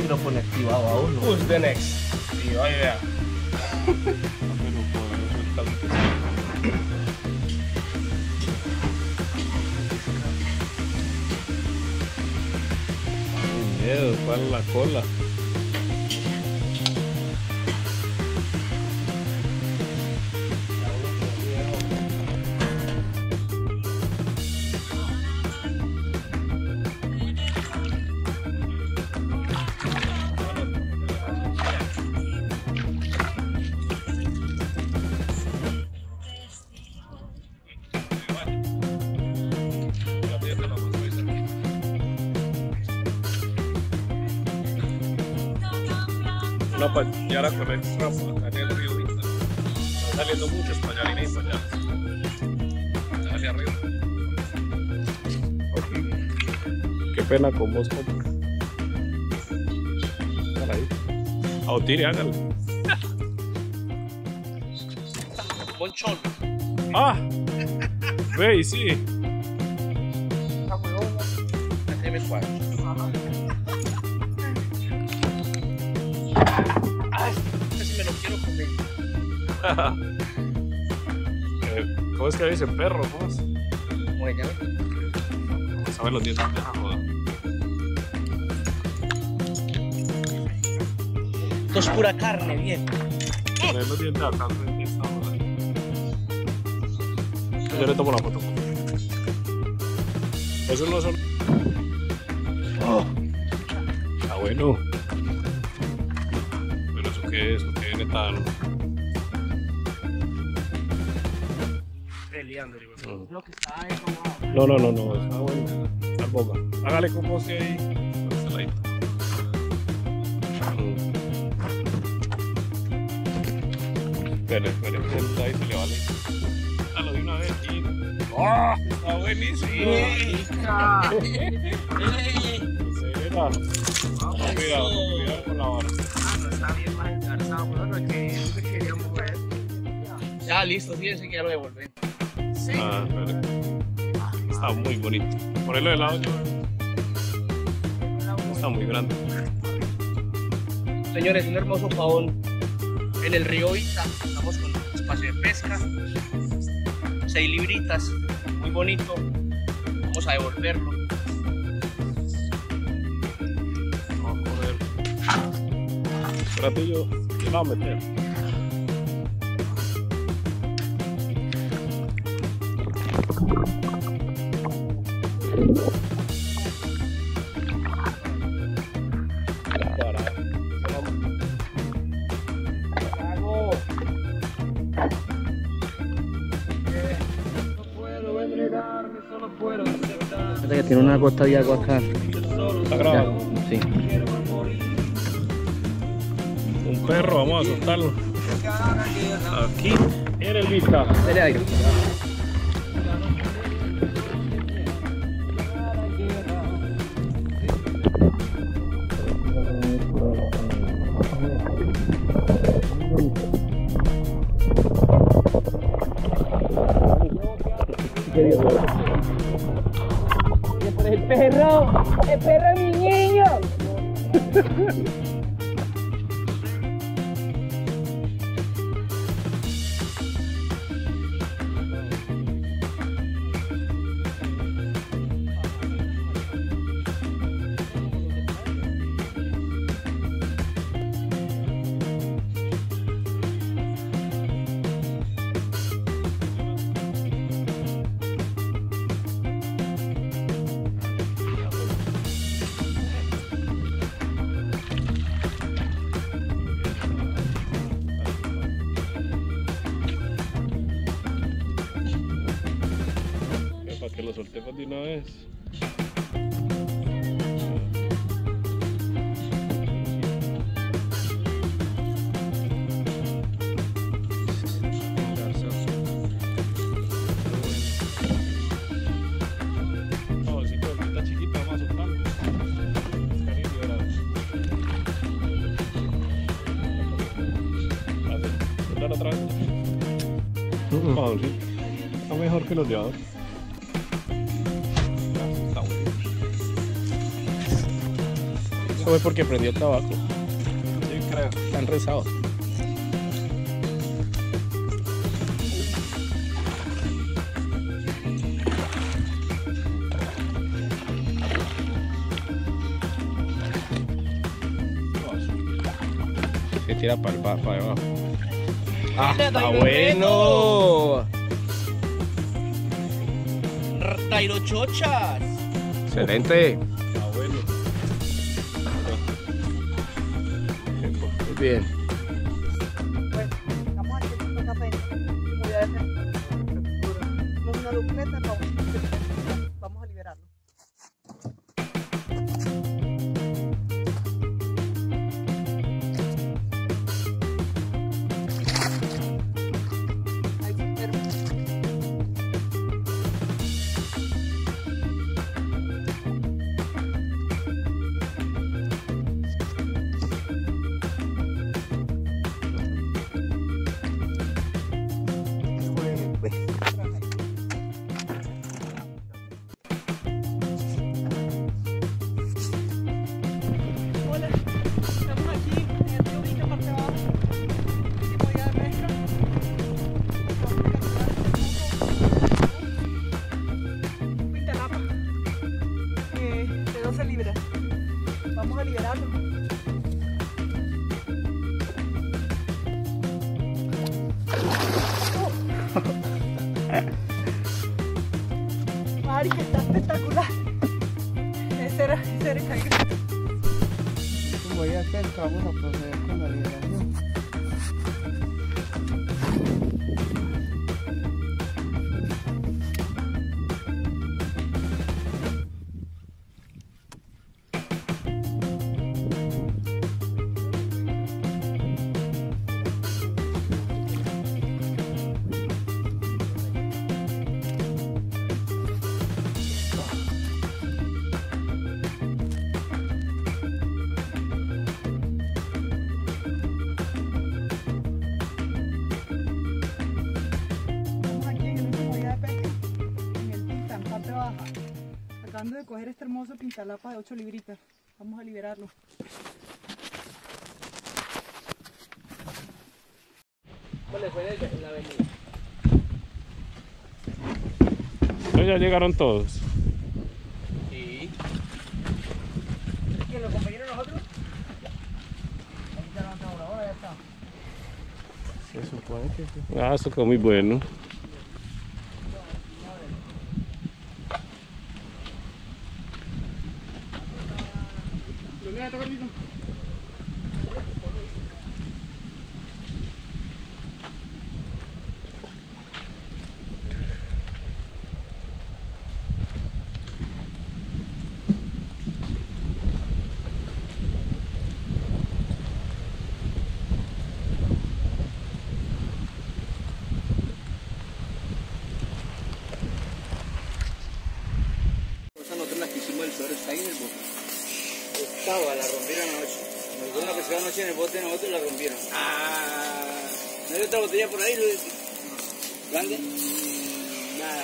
micrófono activado aún. Who's the next? Y oye, vea. Miedo, para la cola. Una pañara con extra acá en el río Vista. Está saliendo mucho españolina y pañaras. Hacia arriba. Okay. Qué pena con vos, compa. Para ahí. Autire, hágalo. Monchón. Ah, ve y sí. M4. Ay, casi me lo quiero comer. ¿Cómo es que dice perro? ¿Cómo es? Bueno, Vamos a ver los dientes de esa joda. esto es pura carne, bien. A ver los dientes acá frente a esta joda. Yo le tomo la foto. Eso no son. Oh. Está bueno. Pero eso qué es, porque viene tan. Peleando, Mm. lo que está ahí como. No, está bueno. Está boca. Hágale composte ahí. Con ese ladito. Espere, ahí se le vale. Ah, lo di una vez y. ¡Oh! Está buenísimo. Será. Cuidado con la vara. No está bien más engarzado, pero no es que yo quería mover. Ya, listo, fíjense que ya lo devolví. Sí. Ah, espere. Está muy bonito. Ponerlo de lado yo. Está muy grande. Señores, un hermoso pavón en el río Vista. Estamos con espacio de pesca. 6 libritas. Muy bonito. Vamos a devolverlo. Vamos a poner. Espérate, yo la voy a meter. Que tiene una costa de agua acá. ¿Está grabado? Sí. Un perro, vamos a soltarlo. Aquí en el Vista. Dale ahí. El perro es mi niño. Para que lo soltemos de una vez. No, si está chiquita, vamos a soltarlo. Está bien liberado. Soltar otra vez. Vamos, sí. Está mejor que los de ahora. Eso fue porque prendió el tabaco. Sí, creo. Están rezados. Se tira para abajo. ¡Ah, está bueno! Tairochochas. Excelente. Está bueno. Muy bien. Bueno, estamos aquí haciendo café. Voy a tenemos una dupleta, vamos a liberarlo. Ahí se espera. Hola, estamos aquí en el río Vista, parte de abajo, último día de pesca. Vamos a capturar un pintalapa de 12 libras. Vamos a liberarlo. Mari, que está espectacular. Ese era el caigre. Como ya cerca, vamos a proceder con la liberación. Estamos aquí en el último día de pesca, en el Pintan, parte baja, tratando de coger este hermoso pintalapa de 8 libritas. Vamos a liberarlo. ¿Cuál fue la avenida? Entonces ya llegaron todos. Sí. ¿Quién, los compañeros de nosotros? Aquí ya levantamos la hora, ya está. Se supone que sí. Ah, eso quedó muy bueno. Nosotros la que hicimos el suero está ahí en el bote. Estaba, la rompieron anoche. Nos dio una pescada anoche en el bote, nosotros la rompieron. ¿No hay otra botella por ahí, Luis? ¿Grande? Nada.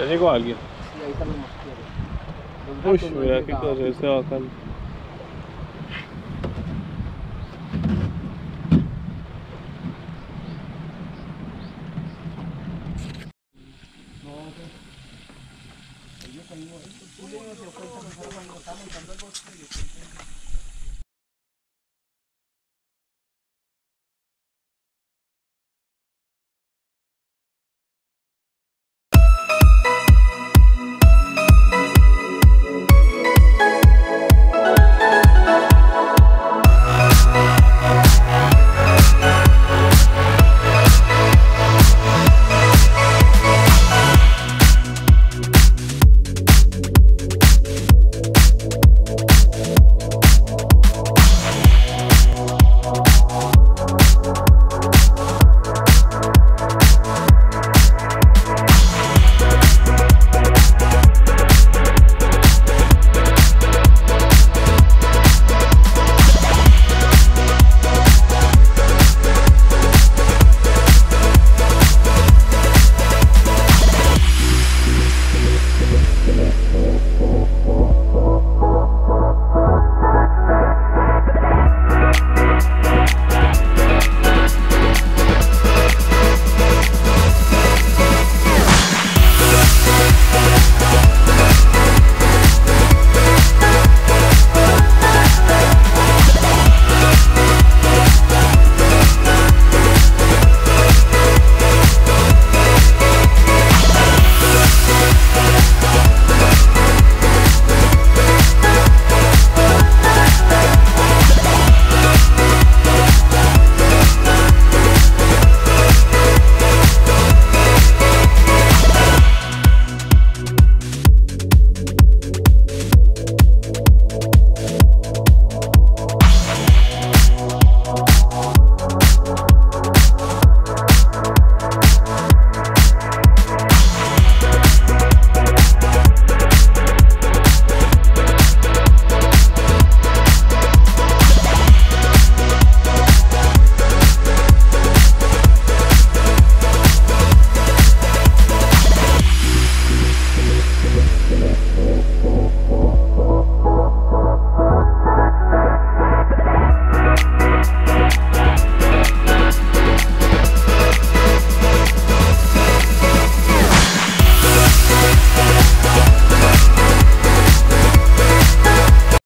¿Ya llegó alguien? Sí, ahí están los mosquiteros. Los Uy, gatos no han mira qué llegado. cosa, este bacán.